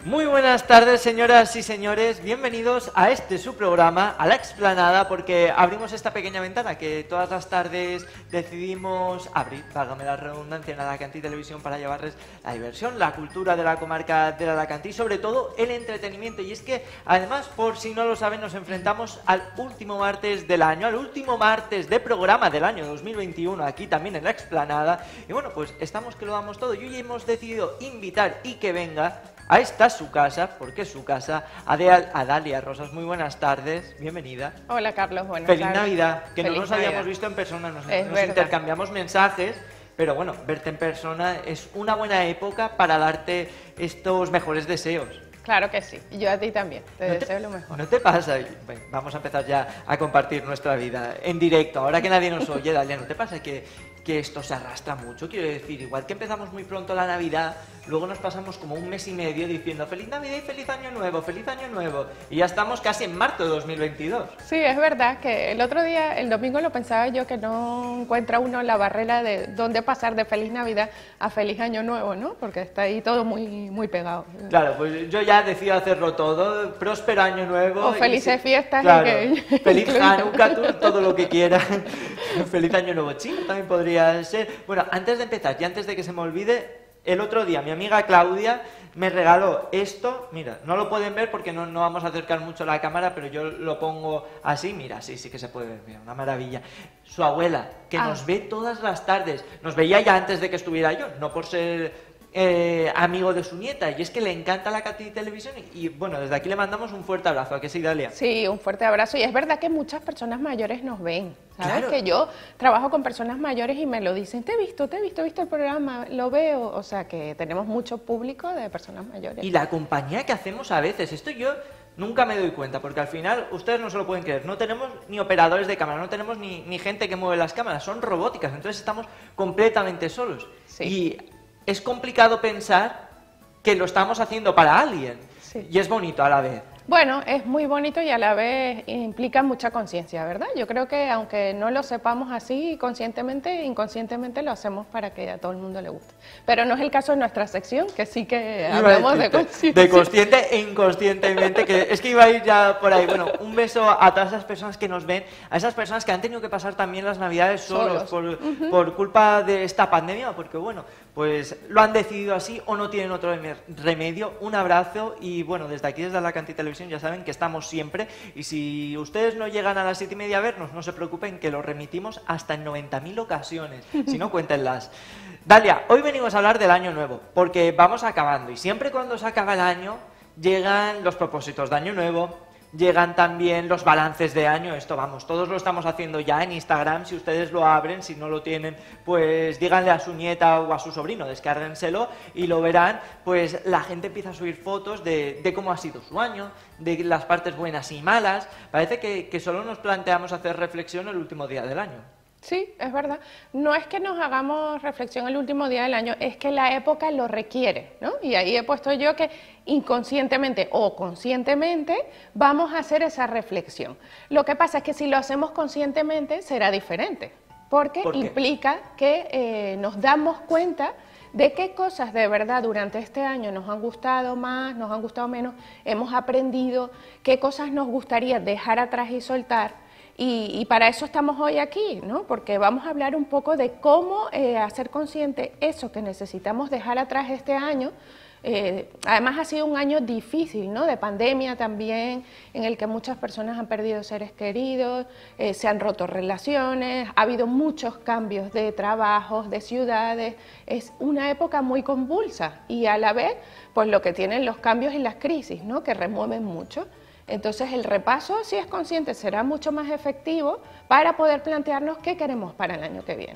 Muy buenas tardes, señoras y señores. Bienvenidos a su programa, a La Explanada, porque abrimos esta pequeña ventana que todas las tardes decidimos abrir, válgame la redundancia, en Alacantí Televisión para llevarles la diversión, la cultura de la comarca del Alacantí y sobre todo el entretenimiento. Y es que, además, por si no lo saben, nos enfrentamos al último martes del año, al último martes de programa del año 2021, aquí también en La Explanada. Y bueno, pues estamos que lo damos todo y hoy hemos decidido invitar y que venga a esta su casa, porque es su casa, a Dalia Rosas. Muy buenas tardes, bienvenida. Hola Carlos, buenas tardes. Feliz Navidad, que Feliz no nos Navidad. habíamos visto en persona, nos intercambiamos mensajes, pero bueno, verte en persona es una buena época para darte estos mejores deseos. Claro que sí, y yo a ti también, te deseo lo mejor. ¿No te pasa? Bueno, vamos a empezar ya a compartir nuestra vida en directo, ahora que nadie nos oye, Dalia, ¿no te pasa que esto se arrastra mucho? Quiero decir, igual que empezamos muy pronto la Navidad, luego nos pasamos como un mes y medio diciendo Feliz Navidad y Feliz Año Nuevo, y ya estamos casi en marzo de 2022. Sí, es verdad que el otro día, el domingo lo pensaba yo, que no encuentra uno la barrera de dónde pasar de Feliz Navidad a Feliz Año Nuevo, ¿no? Porque está ahí todo muy pegado. Claro, pues yo ya decido hacerlo todo, próspero Año Nuevo. O felices fiestas. Claro, y que... feliz Hanukkah, todo lo que quieras. Feliz Año Nuevo chino también podría ser. Bueno, antes de empezar y antes de que se me olvide, el otro día mi amiga Claudia me regaló esto. Mira, no lo pueden ver porque no vamos a acercar mucho la cámara, pero yo lo pongo así. Mira, sí que se puede ver, mira, una maravilla. Su abuela, que nos ve todas las tardes, nos veía ya antes de que estuviera yo, no por ser amigo de su nieta, y es que le encanta la Alacantí Televisión y bueno, desde aquí le mandamos un fuerte abrazo. ¿A qué sí, Dalia? Sí, un fuerte abrazo, y es verdad que muchas personas mayores nos ven, ¿sabes? Claro. Que yo trabajo con personas mayores y me lo dicen, te he visto el programa, lo veo, o sea que tenemos mucho público de personas mayores. Y la compañía que hacemos a veces, esto yo nunca me doy cuenta, porque al final ustedes no se lo pueden creer, no tenemos ni operadores de cámara, no tenemos ni gente que mueve las cámaras, son robóticas, entonces estamos completamente solos. Sí. Y es complicado pensar que lo estamos haciendo para alguien, sí. Y es bonito a la vez. Bueno, es muy bonito y a la vez implica mucha conciencia, ¿verdad? Yo creo que aunque no lo sepamos así conscientemente, inconscientemente lo hacemos para que a todo el mundo le guste. Pero no es el caso de nuestra sección, que sí que hablamos de conciencia. De consciente e inconscientemente, que es que iba a ir ya por ahí. Bueno, un beso a todas esas personas que nos ven, a esas personas que han tenido que pasar también las Navidades solos. Por culpa de esta pandemia, porque bueno, pues lo han decidido así o no tienen otro remedio. Un abrazo y bueno, desde aquí, desde Alacantí Televisión, ya saben que estamos siempre, y si ustedes no llegan a las 7:30 a vernos, no se preocupen, que lo remitimos hasta en 90.000 ocasiones, si no, cuéntenlas. Dalia, hoy venimos a hablar del Año Nuevo, porque vamos acabando, y siempre cuando se acaba el año, llegan los propósitos de Año Nuevo, llegan también los balances de año. Esto, vamos, todos lo estamos haciendo ya en Instagram. Si ustedes lo abren, si no lo tienen, pues díganle a su nieta o a su sobrino, descárguenselo y lo verán. Pues la gente empieza a subir fotos de cómo ha sido su año, de las partes buenas y malas. Parece que solo nos planteamos hacer reflexión el último día del año. Sí, es verdad. No es que nos hagamos reflexión el último día del año, es que la época lo requiere, ¿no? Y ahí he puesto yo que inconscientemente o conscientemente vamos a hacer esa reflexión. Lo que pasa es que si lo hacemos conscientemente será diferente, porque implica que nos damos cuenta de qué cosas de verdad durante este año nos han gustado más, nos han gustado menos, hemos aprendido, qué cosas nos gustaría dejar atrás y soltar. Y para eso estamos hoy aquí, ¿no? Porque vamos a hablar un poco de cómo hacer consciente eso que necesitamos dejar atrás este año. Además ha sido un año difícil, ¿no? De pandemia también, en el que muchas personas han perdido seres queridos, se han roto relaciones, ha habido muchos cambios de trabajos, de ciudades. Es una época muy convulsa y a la vez, pues lo que tienen los cambios y las crisis, ¿no? Que remueven mucho. Entonces el repaso, si es consciente, será mucho más efectivo para poder plantearnos qué queremos para el año que viene.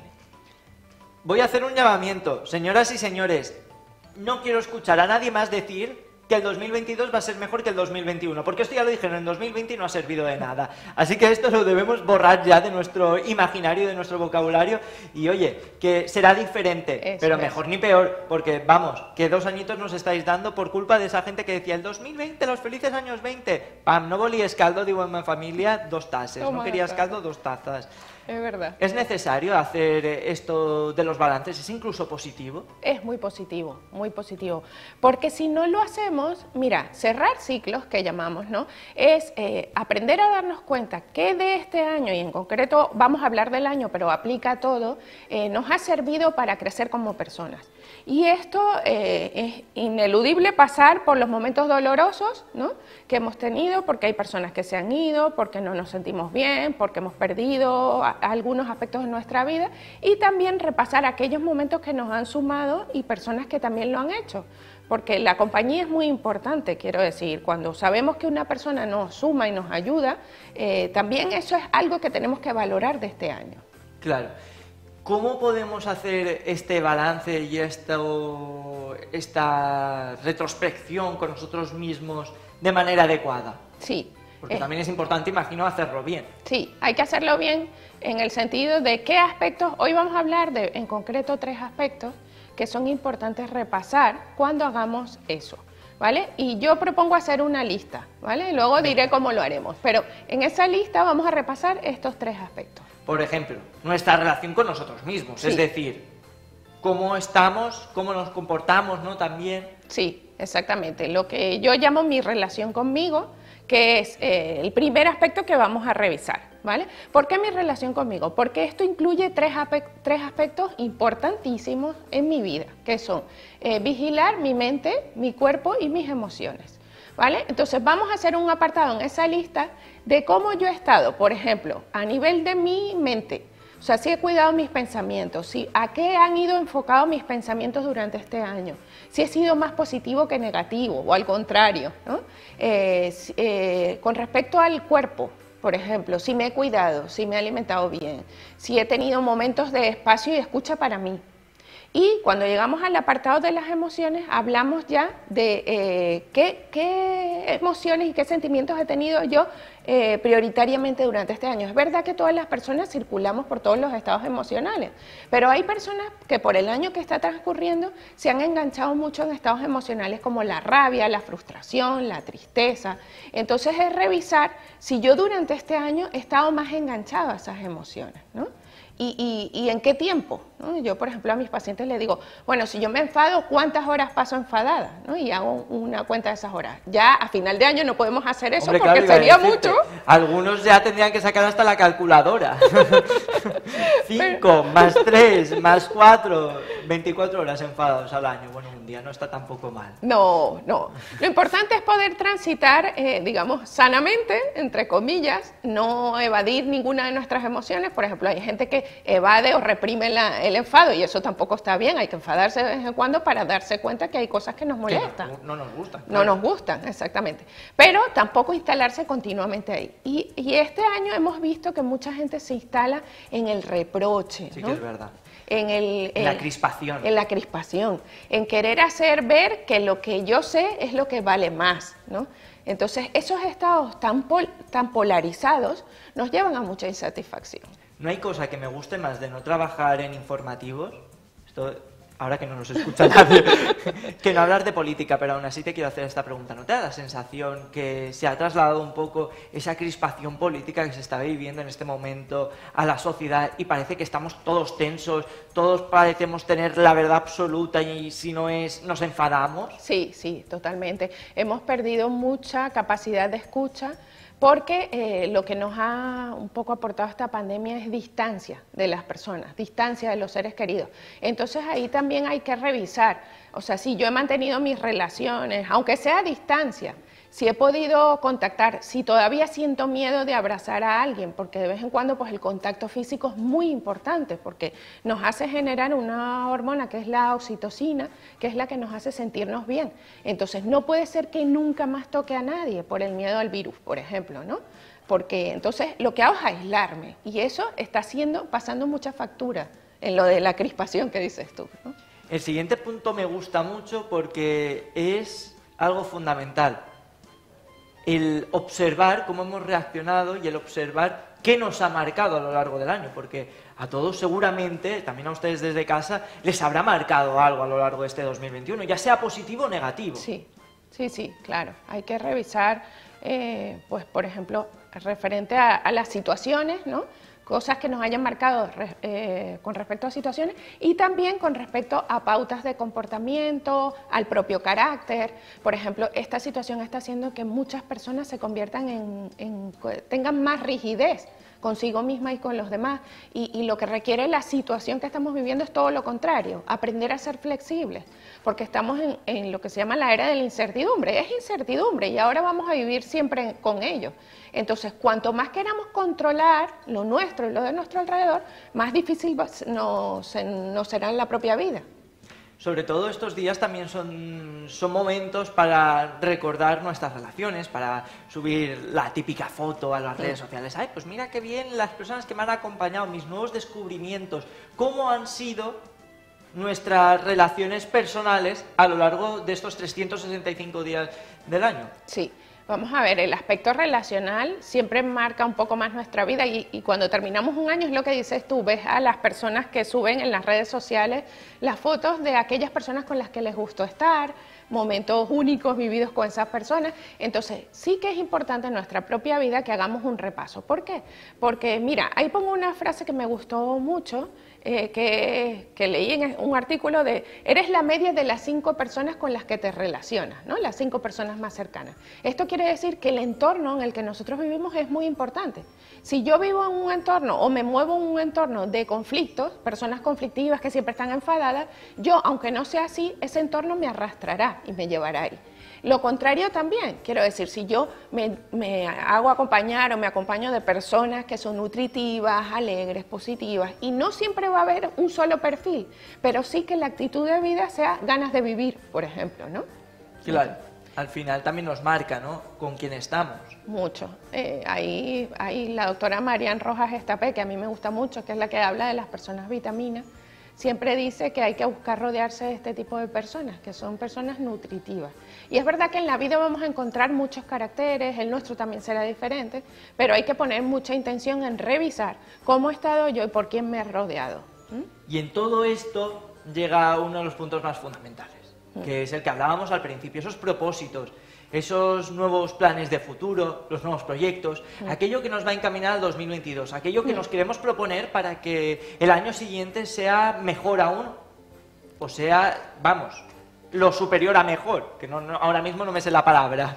Voy a hacer un llamamiento, señoras y señores. No quiero escuchar a nadie más decir que el 2022 va a ser mejor que el 2021, porque esto ya lo dijeron en 2020 y no ha servido de nada. Así que esto lo debemos borrar ya de nuestro imaginario, de nuestro vocabulario, y oye, que será diferente, pero mejor ni peor, porque vamos, que 2 añitos nos estáis dando por culpa de esa gente que decía el 2020, los felices años 20, pam, no volíes caldo, digo en mi familia, 2 tazas, no querías caldo, 2 tazas. es verdad. ¿Es necesario hacer esto de los balances? ¿Es incluso positivo? Es muy positivo, porque si no lo hacemos, mira, cerrar ciclos que llamamos, ¿no? Es aprender a darnos cuenta que de este año, y en concreto vamos a hablar del año, pero aplica a todo, nos ha servido para crecer como personas. Y esto es ineludible pasar por los momentos dolorosos, ¿no?, que hemos tenido, porque hay personas que se han ido, porque no nos sentimos bien, porque hemos perdido algunos aspectos de nuestra vida, y también repasar aquellos momentos que nos han sumado y personas que también lo han hecho. Porque la compañía es muy importante, quiero decir, cuando sabemos que una persona nos suma y nos ayuda, también eso es algo que tenemos que valorar de este año. Claro. ¿Cómo podemos hacer este balance y esta retrospección con nosotros mismos de manera adecuada? Sí. Porque también es importante, imagino, hacerlo bien. Sí, hay que hacerlo bien en el sentido de qué aspectos, hoy vamos a hablar de, en concreto, 3 aspectos que son importantes repasar cuando hagamos eso, ¿vale? Y yo propongo hacer una lista, ¿vale? Luego diré cómo lo haremos, pero en esa lista vamos a repasar estos 3 aspectos. Por ejemplo, nuestra relación con nosotros mismos, Sí. es decir, cómo estamos, cómo nos comportamos, ¿no? También. Sí, exactamente. Lo que yo llamo mi relación conmigo, que es el primer aspecto que vamos a revisar, ¿vale? ¿Por qué mi relación conmigo? Porque esto incluye tres aspectos importantísimos en mi vida, que son vigilar mi mente, mi cuerpo y mis emociones, ¿vale? Entonces vamos a hacer un apartado en esa lista de cómo yo he estado, por ejemplo, a nivel de mi mente. O sea, si he cuidado mis pensamientos, si a qué han ido enfocados mis pensamientos durante este año, si he sido más positivo que negativo o al contrario, ¿no? Con respecto al cuerpo, por ejemplo, si me he cuidado, si me he alimentado bien, si he tenido momentos de espacio y escucha para mí. Y cuando llegamos al apartado de las emociones, hablamos ya de qué emociones y qué sentimientos he tenido yo prioritariamente durante este año. Es verdad que todas las personas circulamos por todos los estados emocionales, pero hay personas que por el año que está transcurriendo se han enganchado mucho en estados emocionales como la rabia, la frustración, la tristeza. Entonces es revisar si yo durante este año he estado más enganchado a esas emociones, ¿no? ¿Y en qué tiempo? ¿No? Yo, por ejemplo, a mis pacientes les digo, bueno, si yo me enfado, ¿cuántas horas paso enfadada? ¿No? Y hago una cuenta de esas horas. Ya a final de año no podemos hacer eso. Hombre, porque claro, sería mucho. Algunos ya tendrían que sacar hasta la calculadora. 5 más 3 más 4, 24 horas enfadados al año. Bueno, un día no está tampoco mal. No. Lo importante es poder transitar, digamos, sanamente, entre comillas, no evadir ninguna de nuestras emociones. Por ejemplo, hay gente que evade o reprime el enfado y eso tampoco está bien. Hay que enfadarse de vez en cuando para darse cuenta que hay cosas que nos molestan. Que no nos gustan. Claro. No nos gustan, exactamente. Pero tampoco instalarse continuamente ahí. Y este año hemos visto que mucha gente se instala en el reproche. Sí, ¿no? que es verdad. En la crispación. En la crispación, en querer hacer ver que lo que yo sé es lo que vale más, ¿no? Entonces, esos estados tan polarizados nos llevan a mucha insatisfacción. No hay cosa que me guste más de no trabajar en informativos, esto ahora que no nos escucha nadie, que no hablar de política, pero aún así te quiero hacer esta pregunta. ¿No te da la sensación que se ha trasladado un poco esa crispación política que se está viviendo en este momento a la sociedad y parece que estamos todos tensos, todos parecemos tener la verdad absoluta y si no es, nos enfadamos? Sí, totalmente. Hemos perdido mucha capacidad de escucha porque lo que nos ha un poco aportado esta pandemia es distancia de las personas, distancia de los seres queridos. Entonces ahí también hay que revisar, o sea, si yo he mantenido mis relaciones, aunque sea a distancia, si he podido contactar, si todavía siento miedo de abrazar a alguien, porque de vez en cuando pues el contacto físico es muy importante, porque nos hace generar una hormona que es la oxitocina, que es la que nos hace sentirnos bien. Entonces no puede ser que nunca más toque a nadie por el miedo al virus, por ejemplo, ¿no? Porque entonces lo que hago es aislarme y eso está pasando mucha factura en lo de la crispación que dices tú, ¿no? El siguiente punto me gusta mucho porque es algo fundamental. El observar cómo hemos reaccionado y el observar qué nos ha marcado a lo largo del año, porque a todos seguramente, también a ustedes desde casa, les habrá marcado algo a lo largo de este 2021, ya sea positivo o negativo. Sí, claro. Hay que revisar, pues por ejemplo, referente a las situaciones, ¿no? cosas que nos hayan marcado con respecto a situaciones y también con respecto a pautas de comportamiento, al propio carácter. Por ejemplo, esta situación está haciendo que muchas personas se conviertan tengan más rigidez consigo misma y con los demás, y lo que requiere la situación que estamos viviendo es todo lo contrario, aprender a ser flexibles, porque estamos en lo que se llama la era de la incertidumbre, es incertidumbre y ahora vamos a vivir siempre con ello. Entonces, cuanto más queramos controlar lo nuestro y lo de nuestro alrededor, más difícil nos será en la propia vida. Sobre todo estos días también son momentos para recordar nuestras relaciones, para subir la típica foto a las redes sociales. Ay, pues mira qué bien las personas que me han acompañado, mis nuevos descubrimientos, cómo han sido nuestras relaciones personales a lo largo de estos 365 días del año. Sí. Vamos a ver, el aspecto relacional siempre marca un poco más nuestra vida y cuando terminamos un año es lo que dices tú, ves a las personas que suben en las redes sociales las fotos de aquellas personas con las que les gustó estar, momentos únicos vividos con esas personas. Entonces sí que es importante en nuestra propia vida que hagamos un repaso. ¿Por qué? Porque mira, ahí pongo una frase que me gustó mucho, que leí en un artículo de eres la media de las 5 personas con las que te relacionas, ¿no? Las 5 personas más cercanas. Esto quiere decir que el entorno en el que nosotros vivimos es muy importante. Si yo vivo en un entorno o me muevo en un entorno de conflictos, personas conflictivas que siempre están enfadadas, yo, aunque no sea así, ese entorno me arrastrará y me llevará ahí. Lo contrario también, quiero decir, si yo me hago acompañar o me acompaño de personas que son nutritivas, alegres, positivas, y no siempre va a haber un solo perfil, pero sí que la actitud de vida sea ganas de vivir, por ejemplo, ¿no? Claro, al final también nos marca, ¿no?, con quién estamos. Mucho. Ahí la doctora Marian Rojas Estapé, que a mí me gusta mucho, que es la que habla de las personas vitaminas, siempre dice que hay que buscar rodearse de este tipo de personas, que son personas nutritivas. Y es verdad que en la vida vamos a encontrar muchos caracteres, el nuestro también será diferente, pero hay que poner mucha intención en revisar cómo he estado yo y por quién me he rodeado. Y en todo esto llega uno de los puntos más fundamentales, que es el que hablábamos al principio, esos propósitos, esos nuevos planes de futuro, los nuevos proyectos, aquello que nos va a encaminar al 2022, aquello que nos queremos proponer para que el año siguiente sea mejor aún, o sea, vamos, lo superior a mejor, que ahora mismo no me sé la palabra.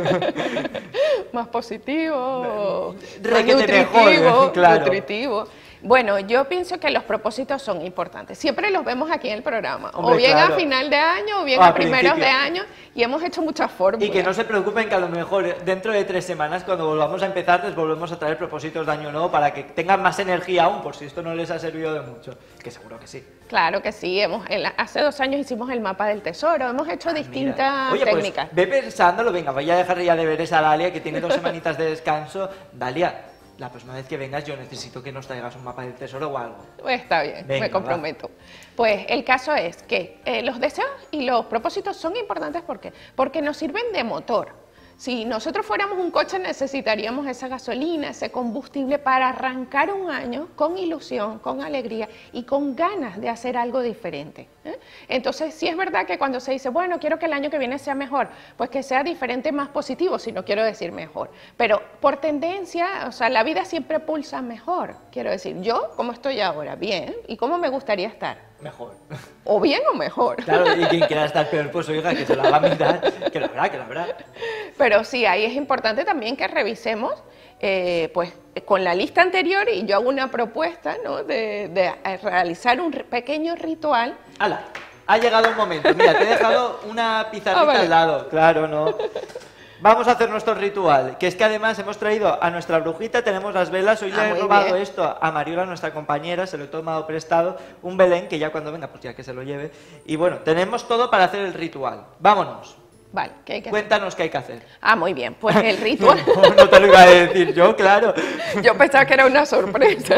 Más positivo, requete nutritivo, mejor, claro. Nutritivo. Bueno, yo pienso que los propósitos son importantes. Siempre los vemos aquí en el programa. Hombre, o bien claro, a final de año o bien a primeros de año. Y hemos hecho muchas fórmulas. Y que no se preocupen que a lo mejor dentro de 3 semanas, cuando volvamos a empezar, les volvemos a traer propósitos de año nuevo para que tengan más energía aún, por si esto no les ha servido de mucho. Que seguro que sí. Claro que sí. Hace 2 años hicimos el mapa del tesoro. Hemos hecho distintas técnicas. Pues, ve pensándolo. Venga, voy a dejar ya de ver esa Dalia, que tiene 2 semanitas de descanso. Dalia, la próxima vez que vengas yo necesito que nos traigas un mapa del tesoro o algo. Está bien, venga, me comprometo. Pues el caso es que los deseos y los propósitos son importantes porque nos sirven de motor. Si nosotros fuéramos un coche necesitaríamos esa gasolina, ese combustible para arrancar un año con ilusión, con alegría y con ganas de hacer algo diferente. Entonces, sí es verdad que cuando se dice, bueno, quiero que el año que viene sea mejor, pues que sea diferente, más positivo, si no quiero decir mejor. Pero por tendencia, o sea, la vida siempre pulsa mejor. Quiero decir, yo, ¿cómo estoy ahora? Bien. ¿Y cómo me gustaría estar? Mejor. O bien o mejor. Claro, y quien quiera estar peor, pues oiga, que se lo haga mirar, que lo habrá. Pero sí, ahí es importante también que revisemos, pues con la lista anterior, y yo hago una propuesta, ¿no?, de realizar un pequeño ritual. ¡Hala! Ha llegado el momento. Mira, te he dejado una pizarrita al lado. Claro, ¿no? Vamos a hacer nuestro ritual, que es que además hemos traído a nuestra brujita, tenemos las velas, hoy le he robado esto a Mariola, nuestra compañera, se lo he tomado prestado, un Belén, que ya cuando venga, pues ya que se lo lleve. Y bueno, tenemos todo para hacer el ritual. Vámonos. Vale, ¿qué hay que Cuéntanos hacer? qué hay que hacer. Ah, muy bien, pues el ritual... No te lo iba a decir yo, claro. Yo pensaba que era una sorpresa.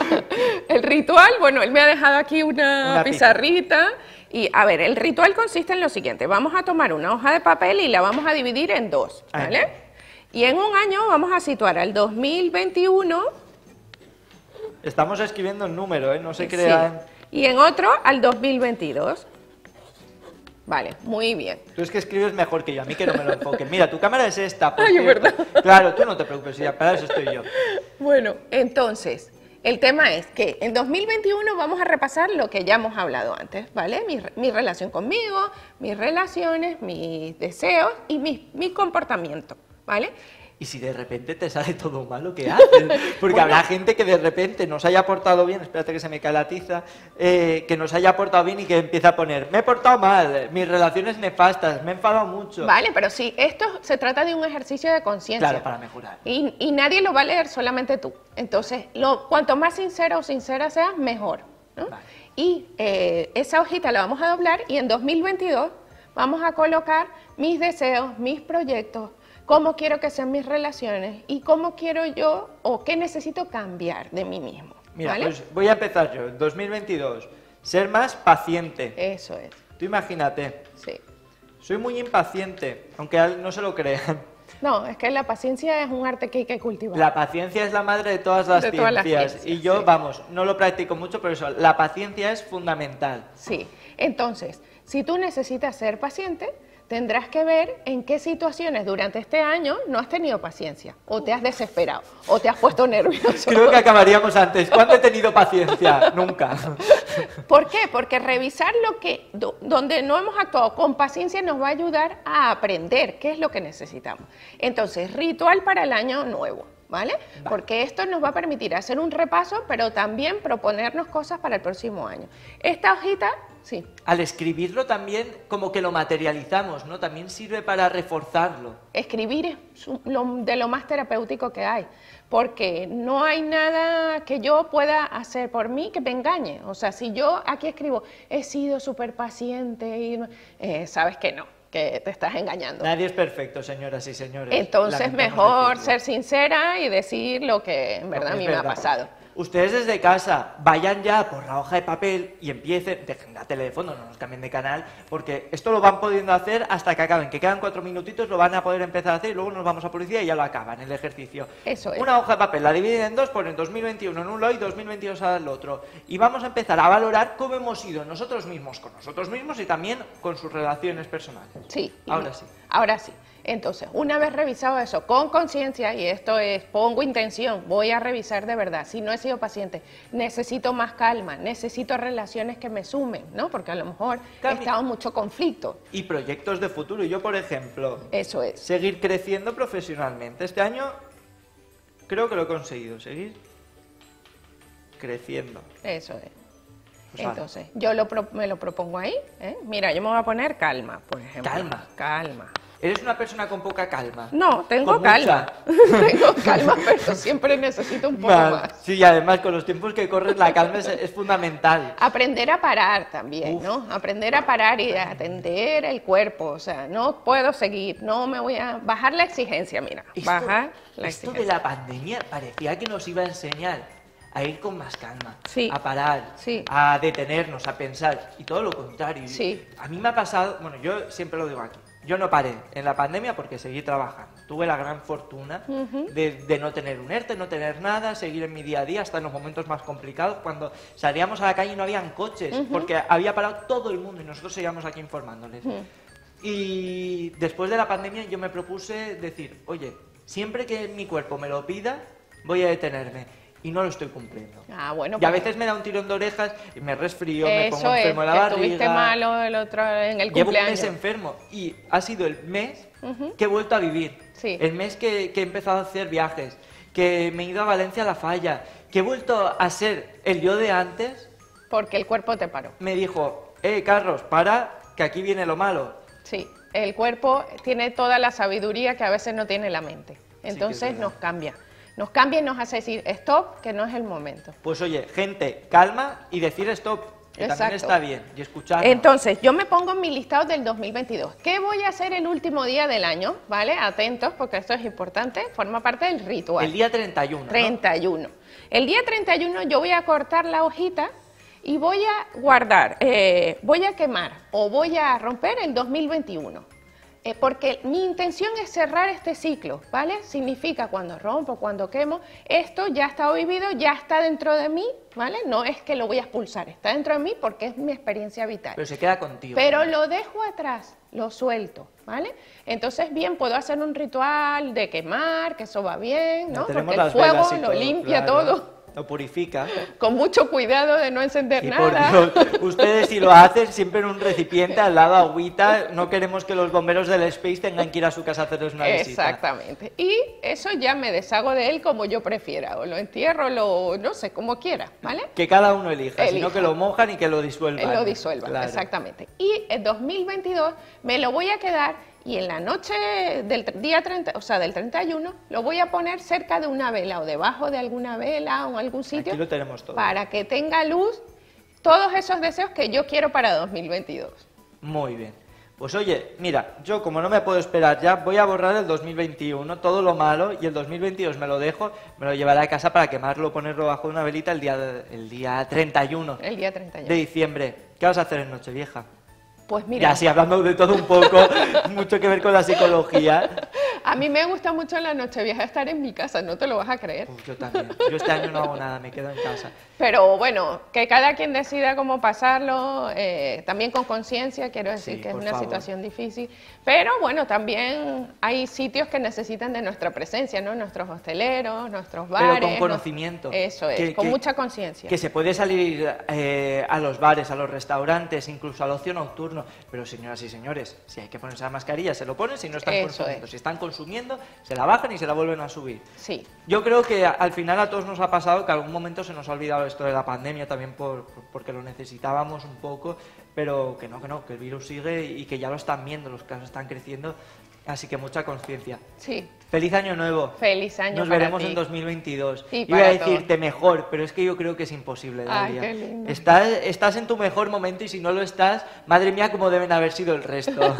El ritual, bueno, él me ha dejado aquí una pizarrita. Y a ver, el ritual consiste en lo siguiente: vamos a tomar una hoja de papel y la vamos a dividir en 2, ¿vale? Ay. Y en un año vamos a situar al 2021. Estamos escribiendo el número, ¿eh? No se crean. Sí. Y en otro al 2022. Vale, muy bien. Tú es que escribes mejor que yo, a mí que no me lo enfoquen. Mira, tu cámara es esta, por Ay, cierto. ¿verdad? Claro, tú no te preocupes, ya para eso estoy yo. Bueno, entonces, El tema es que en 2021 vamos a repasar lo que ya hemos hablado antes, ¿vale? Mi relación conmigo, mis relaciones, mis deseos y mi comportamiento, ¿vale? Y si de repente te sale todo malo, ¿qué haces? Porque bueno, habrá gente que de repente nos haya portado bien, espérate que se me cae la tiza, que nos haya portado bien y que empieza a poner, me he portado mal, mis relaciones nefastas, me he enfadado mucho. Vale, pero sí, esto se trata de un ejercicio de conciencia. Claro, para mejorar. Y nadie lo va a leer, solamente tú. Entonces, cuanto más sincero o sincera seas, mejor, ¿no? Vale. Y esa hojita la vamos a doblar y en 2022 vamos a colocar mis deseos, mis proyectos, cómo quiero que sean mis relaciones y cómo quiero yo o qué necesito cambiar de mí mismo. Mira, ¿vale? Pues voy a empezar yo, en 2022, ser más paciente. Eso es. Tú imagínate. Sí. Soy muy impaciente, aunque no se lo crean. No, es que la paciencia es un arte que hay que cultivar. La paciencia es la madre de todas las ciencias. Y yo, sí, vamos, no lo practico mucho, pero eso, la paciencia es fundamental. Sí, entonces, si tú necesitas ser paciente, tendrás que ver en qué situaciones durante este año no has tenido paciencia, o te has desesperado, o te has puesto nervioso. Creo que acabaríamos antes. ¿Cuándo he tenido paciencia? Nunca. ¿Por qué? Porque revisar donde no hemos actuado con paciencia nos va a ayudar a aprender qué es lo que necesitamos. Entonces, ritual para el año nuevo. ¿Vale? Porque esto nos va a permitir hacer un repaso, pero también proponernos cosas para el próximo año. Esta hojita, sí. Al escribirlo también como que lo materializamos, ¿no? También sirve para reforzarlo. Escribir es de lo más terapéutico que hay, porque no hay nada que yo pueda hacer por mí que me engañe. O sea, si yo aquí escribo, he sido súper paciente, y sabes que no, que te estás engañando. Nadie es perfecto, señoras y señores. Entonces, mejor ser sincera y decir lo que en verdad a mí me ha pasado. Ustedes desde casa vayan ya por la hoja de papel y empiecen, dejen la tele de fondo, no nos cambien de canal, porque esto lo van pudiendo hacer hasta que acaben, que quedan 4 minutitos, lo van a poder empezar a hacer y luego nos vamos a publicidad y ya lo acaban el ejercicio. Eso es. Una hoja de papel, la dividen en dos, ponen 2021 en un lado y 2022 al otro. Y vamos a empezar a valorar cómo hemos ido nosotros mismos con nosotros mismos y también con sus relaciones personales. Sí. Ahora sí. Ahora sí. Entonces, una vez revisado eso con conciencia, y esto es, pongo intención, voy a revisar de verdad, si no he sido paciente, necesito más calma, necesito relaciones que me sumen, ¿no? Porque a lo mejor he estado en mucho conflicto. Y proyectos de futuro. Yo, por ejemplo, eso es, seguir creciendo profesionalmente. Este año creo que lo he conseguido, seguir creciendo. Eso es. Pues entonces, yo me lo propongo ahí, ¿eh? Mira, yo me voy a poner calma, por ejemplo. Calma. Calma. ¿Eres una persona con poca calma? No, tengo calma. Tengo calma, pero siempre necesito un poco más. Sí, y además con los tiempos que corren la calma es fundamental. Aprender a parar también, ¿no? Aprender a parar y a atender el cuerpo. O sea, no puedo seguir, no me voy a bajar la exigencia, mira. Bajar la exigencia. Esto de la pandemia parecía que nos iba a enseñar a ir con más calma, sí, a parar, sí, a detenernos, a pensar, y todo lo contrario. Sí. A mí me ha pasado, bueno, yo siempre lo digo aquí, yo no paré en la pandemia porque seguí trabajando. Tuve la gran fortuna de no tener un ERTE, no tener nada, seguir en mi día a día hasta en los momentos más complicados, cuando salíamos a la calle y no habían coches, porque había parado todo el mundo y nosotros seguíamos aquí informándoles. Y después de la pandemia yo me propuse decir, oye, siempre que mi cuerpo me lo pida, voy a detenerme. Y no lo estoy cumpliendo. Ah, bueno, y a veces me da un tirón de orejas y me resfrío, me pongo enfermo en la barriga. Estuviste malo el otro en el cumpleaños. Llevo un mes enfermo y ha sido el mes que he vuelto a vivir. Sí. El mes que he empezado a hacer viajes, que me he ido a Valencia a la Falla, que he vuelto a ser el yo de antes. Porque el cuerpo te paró. Me dijo, Carlos, para, que aquí viene lo malo. Sí, el cuerpo tiene toda la sabiduría que a veces no tiene la mente. Entonces sí, nos cambia. Nos cambia y nos hace decir stop, que no es el momento. Pues oye, gente, calma y decir stop, que también está bien, y escuchar. Entonces, yo me pongo en mi listado del 2022. ¿Qué voy a hacer el último día del año? ¿Vale? Atentos, porque esto es importante, forma parte del ritual. El día 31, 31. ¿No? El día 31 yo voy a cortar la hojita y voy a guardar, voy a quemar o voy a romper el 2021. Porque mi intención es cerrar este ciclo, ¿vale? Significa cuando rompo, cuando quemo, esto ya ha estado vivido, ya está dentro de mí, ¿vale? No es que lo voy a expulsar, está dentro de mí porque es mi experiencia vital. Pero se queda contigo. Pero lo dejo atrás, lo suelto, ¿vale? Entonces, bien, puedo hacer un ritual de quemar, que eso va bien, ¿no? Porque el fuego lo limpia todo. Lo purifica. Con mucho cuidado de no encender Y nada. por Dios, ustedes si lo hacen siempre en un recipiente al lado agüita, no queremos que los bomberos del Space tengan que ir a su casa a hacerles una visita. Exactamente. Y eso ya me deshago de él como yo prefiera, o lo entierro, no sé, como quiera, ¿vale? Que cada uno elija, sino que lo mojan y que lo disuelvan. Lo disuelvan, claro. Exactamente. Y en 2022 me lo voy a quedar y en la noche del día 30, o sea, del 31, lo voy a poner cerca de una vela o debajo de alguna vela o en algún sitio. Aquí lo tenemos todo. Para que tenga luz todos esos deseos que yo quiero para 2022. Muy bien. Pues oye, mira, yo como no me puedo esperar ya, voy a borrar el 2021, todo lo malo, y el 2022 me lo dejo, me lo llevaré a casa para quemarlo, ponerlo bajo una velita el día 31. El día 31. De diciembre. ¿Qué vas a hacer en Nochevieja? Pues mira... Ya, sí, hablando de todo un poco, mucho que ver con la psicología. A mí me gusta mucho en la Nochevieja estar en mi casa, no te lo vas a creer. Yo también. Yo este año no hago nada, me quedo en casa. Pero bueno, que cada quien decida cómo pasarlo, también con conciencia, quiero decir que es una situación difícil. Pero bueno, también hay sitios que necesitan de nuestra presencia, ¿no? Nuestros hosteleros, nuestros bares. Pero con conocimiento. Eso es, con mucha conciencia. Que se puede salir a los bares, a los restaurantes, incluso al ocio nocturno. Pero señoras y señores, si hay que ponerse la mascarilla, se lo ponen si no están consumiendo. Si están consumiendo, se la bajan y se la vuelven a subir. Sí. Yo creo que al final a todos nos ha pasado que algún momento se nos ha olvidado esto de la pandemia, también porque lo necesitábamos un poco, pero que no, que el virus sigue y que ya lo están viendo, los casos están creciendo, así que mucha conciencia. Sí. ¡Feliz Año Nuevo! ¡Feliz Año Nos para veremos ti. en 2022. Y iba a decirte mejor, pero es que yo creo que es imposible, Dalia. Ay, qué lindo. Estás en tu mejor momento y si no lo estás, madre mía, cómo deben haber sido el resto.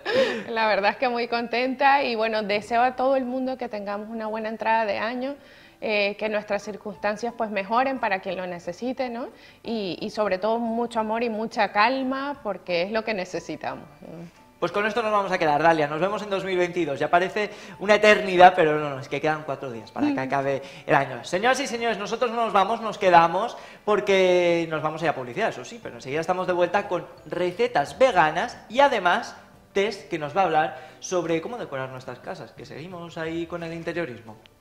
La verdad es que muy contenta y bueno, deseo a todo el mundo que tengamos una buena entrada de año. Que nuestras circunstancias pues mejoren para quien lo necesite, ¿no? Y sobre todo mucho amor y mucha calma porque es lo que necesitamos. Pues con esto nos vamos a quedar, Dalia. Nos vemos en 2022. Ya parece una eternidad, pero no, es que quedan 4 días para que acabe el año. Señoras y señores, nosotros no nos vamos, nos quedamos porque nos vamos a ir a publicidad, eso sí, pero enseguida estamos de vuelta con recetas veganas y además Tess, que nos va a hablar sobre cómo decorar nuestras casas, que seguimos ahí con el interiorismo.